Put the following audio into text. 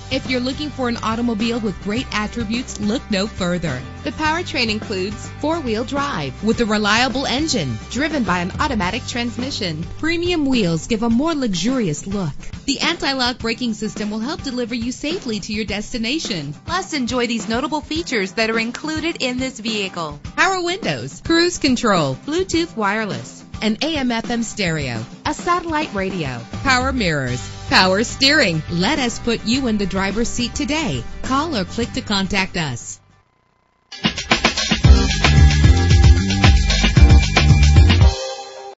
If you're looking for an automobile with great attributes, look no further. The powertrain includes four-wheel drive with a reliable engine driven by an automatic transmission. Premium wheels give a more luxurious look. The anti-lock braking system will help deliver you safely to your destination. Plus, enjoy these notable features that are included in this vehicle: power windows, cruise control, Bluetooth wireless, an AM/FM stereo, a satellite radio, power mirrors, power steering. Let us put you in the driver's seat today. Call or click to contact us.